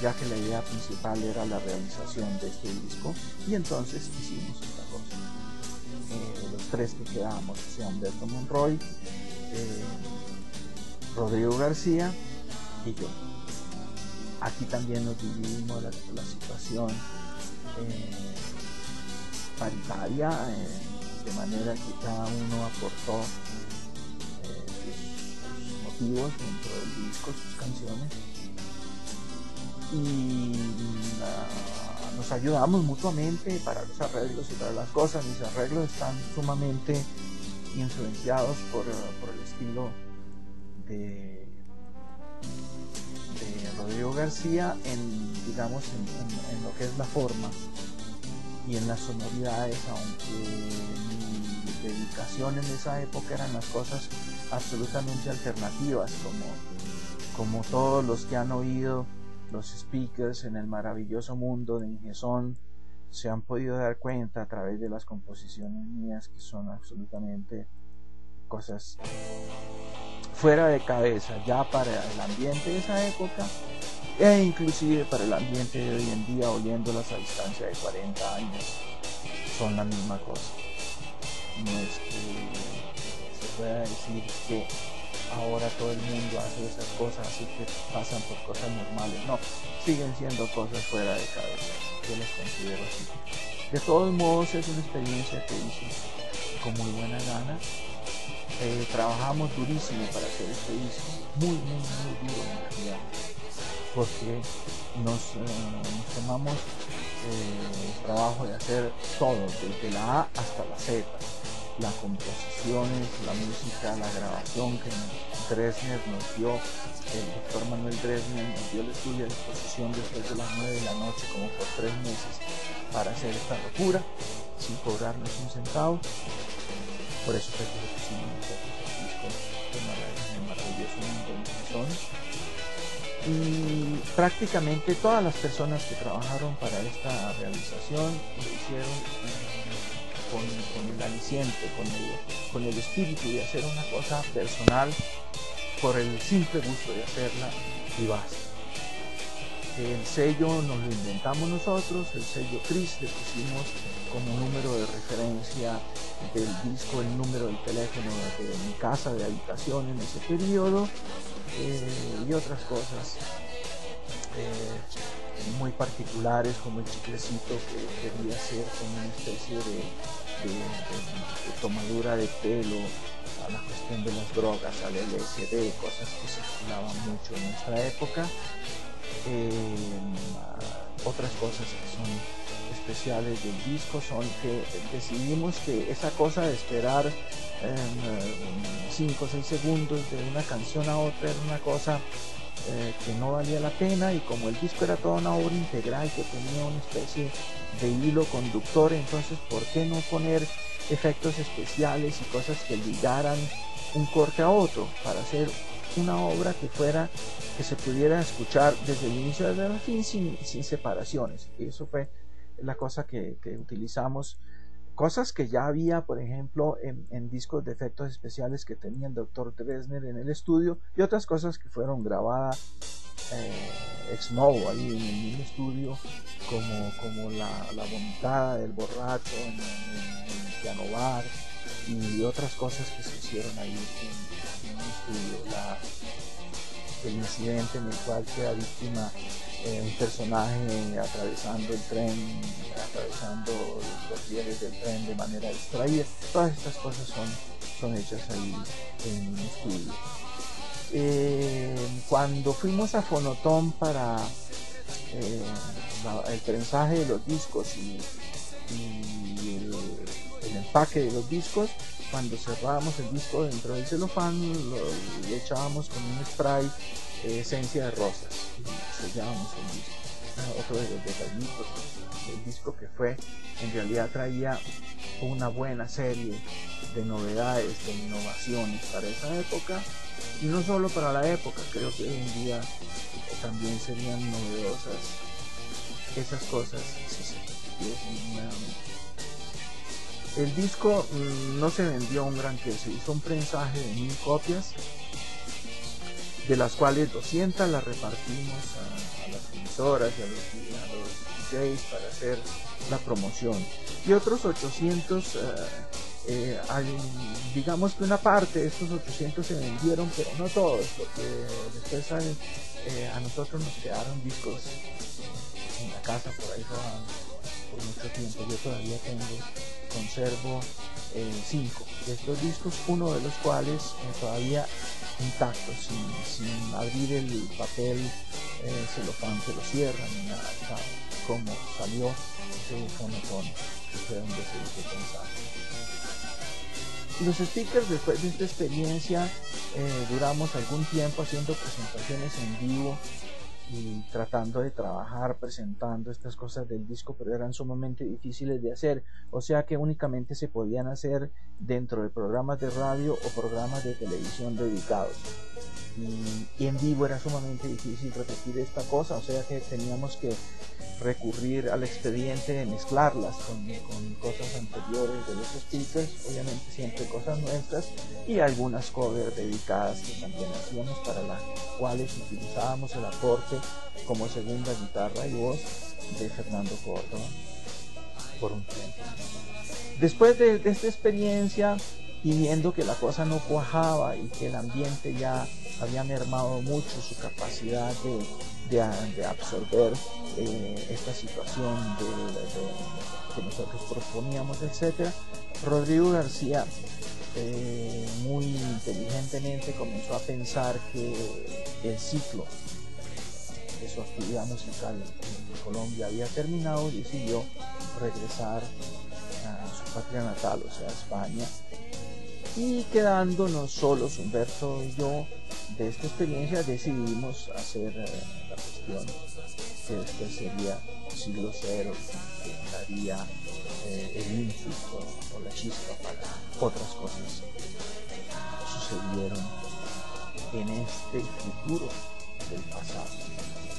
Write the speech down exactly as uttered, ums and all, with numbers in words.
ya que la idea principal era la realización de este disco, y entonces hicimos esta cosa. Eh, los tres que quedábamos, o sea, Humberto Monroy, eh, Rodrigo García y yo. Aquí también nos dividimos la, la situación eh, paritaria, eh, de manera que cada uno aportó eh, sus, sus motivos dentro del disco, sus canciones, y uh, nos ayudamos mutuamente para los arreglos y para las cosas. Mis arreglos están sumamente influenciados por, por el estilo de, de Rodrigo García en, digamos, en, en, en lo que es la forma y en las sonoridades, aunque mi dedicación en esa época eran las cosas absolutamente alternativas, como, como todos los que han oído los speakers en el maravilloso mundo de Ingeson se han podido dar cuenta a través de las composiciones mías, que son absolutamente cosas fuera de cabeza ya para el ambiente de esa época e inclusive para el ambiente de hoy en día, oyéndolas a distancia de cuarenta años, son la misma cosa. No es que se pueda decir que ahora todo el mundo hace esas cosas, así que pasan por cosas normales. No, siguen siendo cosas fuera de cabeza. Yo las considero así. De todos modos, es una experiencia que hice con muy buena gana. Eh, trabajamos durísimo para hacer este disco, muy, muy, muy duro en realidad, porque nos, eh, nos tomamos eh, el trabajo de hacer todo, desde la A hasta la Z. Las composiciones, la música, la grabación que Dresner nos dio, el doctor Manuel Dresner nos dio el estudio a disposición después de las nueve de la noche, como por tres meses, para hacer esta locura, sin cobrarnos un centavo. Por eso fue que le pusimos nosotros el disco de maravilloso mundo de Ingeson. Y prácticamente todas las personas que trabajaron para esta realización lo hicieron eh, Con, con el aliciente, con el, con el espíritu de hacer una cosa personal por el simple gusto de hacerla y basta. El sello nos lo inventamos nosotros, el sello Chris le pusimos como número de referencia del disco, el número del teléfono de mi casa de habitación en ese periodo, eh, y otras cosas eh, muy particulares, como el chiclecito que quería ser como una especie de De, de, de tomadura de pelo, a la cuestión de las drogas, al L S D, cosas que circulaban mucho en nuestra época. Eh, otras cosas que son especiales del disco son que decidimos que esa cosa de esperar cinco o seis segundos de una canción a otra era una cosa eh, que no valía la pena, y como el disco era toda una obra integral que tenía una especie de hilo conductor, entonces ¿por qué no poner efectos especiales y cosas que ligaran un corte a otro para hacer una obra que fuera, que se pudiera escuchar desde el inicio hasta el fin sin, sin separaciones? Y eso fue la cosa que, que utilizamos, cosas que ya había, por ejemplo, en, en discos de efectos especiales que tenía el doctor Dresner en el estudio, y otras cosas que fueron grabadas eh, ex novo ahí en el mismo estudio, como, como la, la vomitada del borracho en, en, en el piano bar, y otras cosas que se hicieron ahí en, en el estudio. La, el incidente en el cual queda víctima eh, un personaje atravesando el tren, atravesando los rieles del tren de manera distraída. Todas estas cosas son, son hechas ahí en un estudio. Eh, cuando fuimos a Fonotón para eh, la, el prensaje de los discos y, y el, el empaque de los discos, cuando cerrábamos el disco dentro del celofán, lo, lo echábamos con un spray eh, esencia de rosas y sellábamos el disco. Ah, otro de los detallitos del disco, que fue, en realidad traía una buena serie de novedades, de innovaciones para esa época, y no solo para la época, creo que hoy en día eh, también serían novedosas esas cosas si se repitiesen nuevamente. El disco mmm, no se vendió un gran que, se hizo un prensaje de mil copias, de las cuales doscientas las repartimos a, a las emisoras y a los, a los D Js para hacer la promoción. Y otros ochocientos, eh, eh, hay, digamos que una parte de estos ochocientos se vendieron, pero no todos, porque después hay, eh, a nosotros nos quedaron discos en la casa por ahí rodando por mucho tiempo. Yo todavía tengo, conservo eh, cinco de estos discos, uno de los cuales eh, todavía intacto, sin, sin abrir el papel eh, celofán que lo cierra ni nada, o sea, como salió ese fonotón, que fue donde se hizo pensar. Los speakers, después de esta experiencia, eh, duramos algún tiempo haciendo presentaciones en vivo y tratando de trabajar, presentando estas cosas del disco, pero eran sumamente difíciles de hacer, o sea que únicamente se podían hacer dentro de programas de radio o programas de televisión dedicados. Y, y en vivo era sumamente difícil repetir esta cosa, o sea que teníamos que recurrir al expediente de mezclarlas con, con cosas anteriores de los speakers, obviamente siempre cosas nuestras, y algunas covers dedicadas que también hacíamos, para las cuales utilizábamos el aporte como segunda guitarra y voz de Fernando Córdoba por un tiempo. Después de, de esta experiencia, y viendo que la cosa no cuajaba y que el ambiente ya había mermado mucho su capacidad de, de, de absorber eh, esta situación de, de, que nosotros proponíamos, etcétera, Rodrigo García eh, muy inteligentemente comenzó a pensar que el ciclo de su actividad musical en Colombia había terminado y decidió regresar a su patria natal, o sea, a España, y quedándonos solos Humberto y yo de esta experiencia, decidimos hacer eh, la cuestión que después sería Siglo Cero, que daría eh, el input o, o la chispa para otras cosas que sucedieron en este futuro del pasado.